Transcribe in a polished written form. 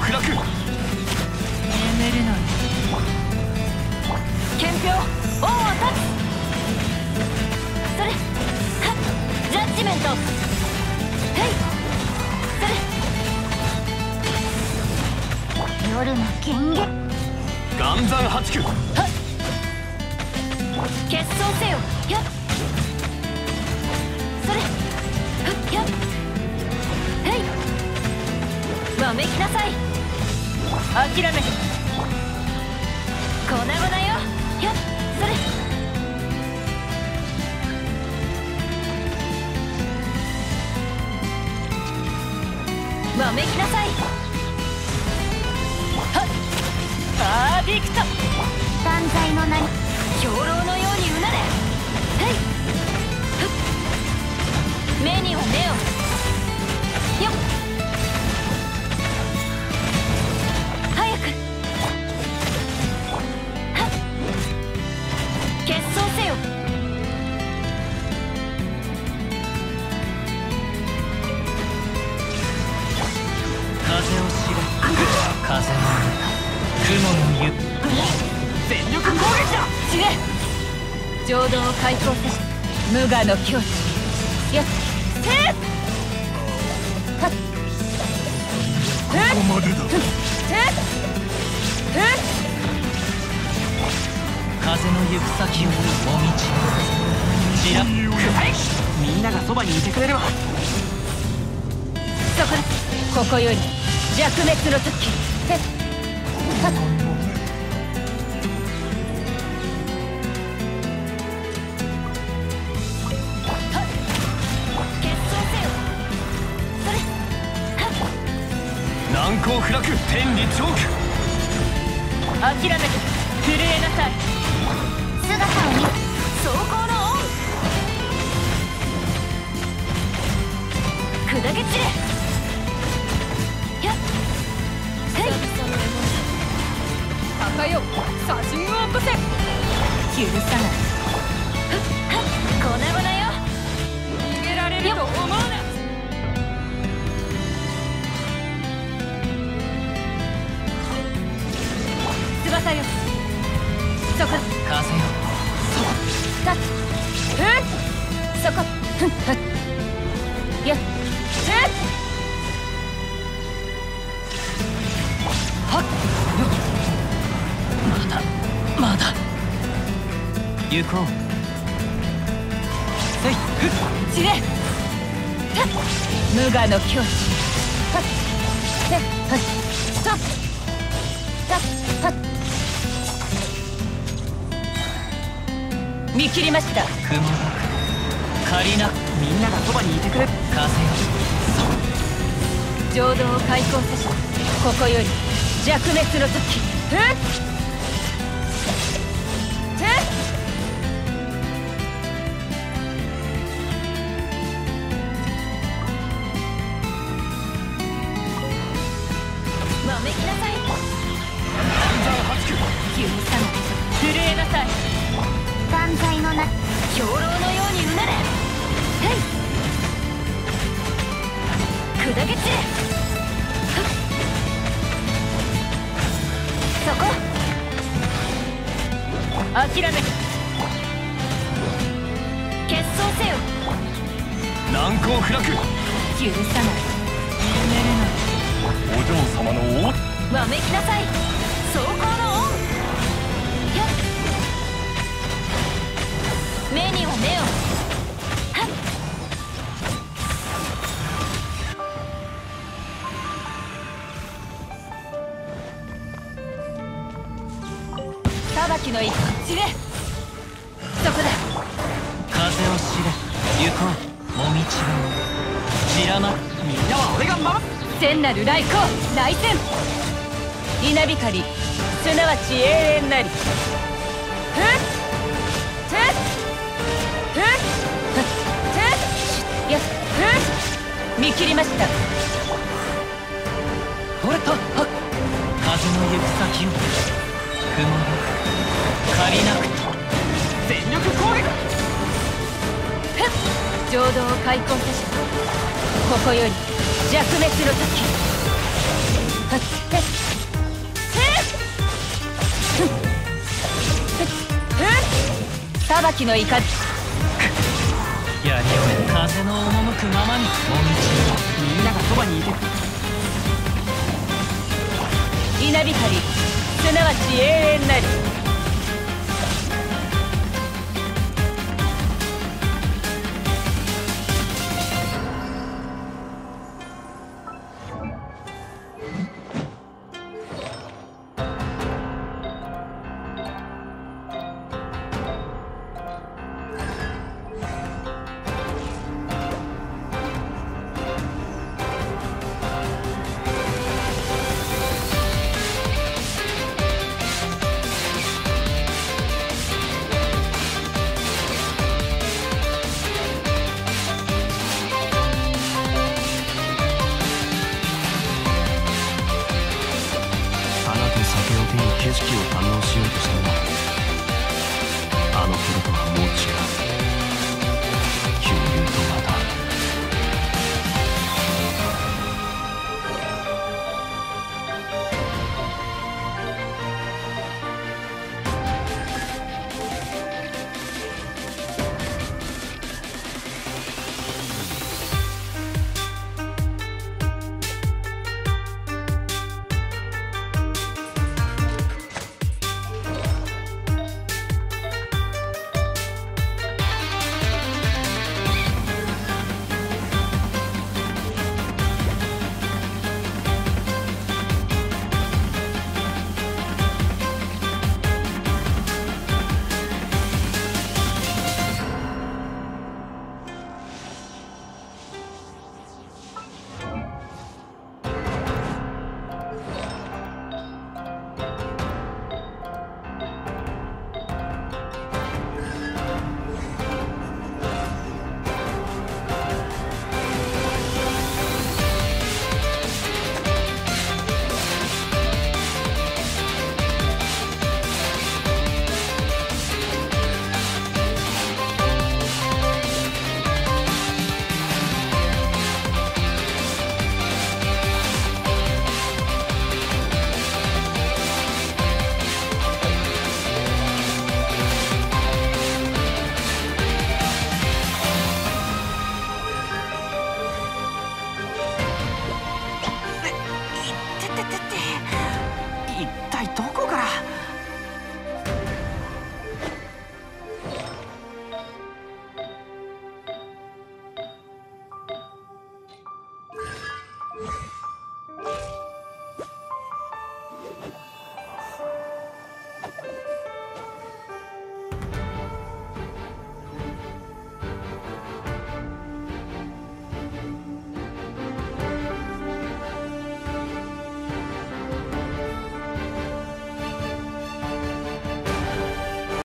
開く。眠るのに憲兵王を立つ。それはっジャッジメント。へいそれ夜の権限岩山八九。はっ決闘せよ。やっそれはっやっへいわめきなさい。諦めて粉々よ。やっそれわめきなさい。はっパーフィクト。断罪の名に兵糧のようにうなれ。へいふっ目には目をよっ早くはっ決闘せよ。風を知れ風の雲の湯全力攻撃だ。知れ浄土を開放せし無我の境地。やっせっはっここまでだ。風の行く先をもみちちらみんながそばにいてくれるわ。そこだここより弱滅の時。へっはっ難攻不落天理チョーク。諦めて震えなさい。姿を見走行の恩砕け散れ。やっへい鷹よ写真を起こせ。許さない。ふっはっ粉々よ。逃げられると思うな。翼よそこ風よそこ立つ。そこふんはっやっはっまだ行こう。せいふっ散れ無我の境地。はっせっはっストップはっ見切りました。雲が借りなみんながそばにいてくれ。風よ浄土を開放せしここより弱滅の時。ふっわめきなさい。許さない震えなさい。断罪の名兵糧のようにうなれ。へい砕け散れ。そこ諦めて決闘せよ。難攻不落許さない眠れないお嬢様の王わめきなさい。走行の恩やっ目には目をはっ裁きの一歩散れ。そこだ風を知れ行こうもみちが散らまみんなは俺が守る。聖なる来光来戦稲光すなわち永遠なり。ふっふっふっやっふっ見切りました。ほれとはっ風の行く先を雲が借りなくと全力攻撃。ふっ浄土を開墾せしここより弱滅の時。は裁きの怒り。 やり終え風の赴くままに。みんながそばにいて。 稲光、すなわち永遠なり。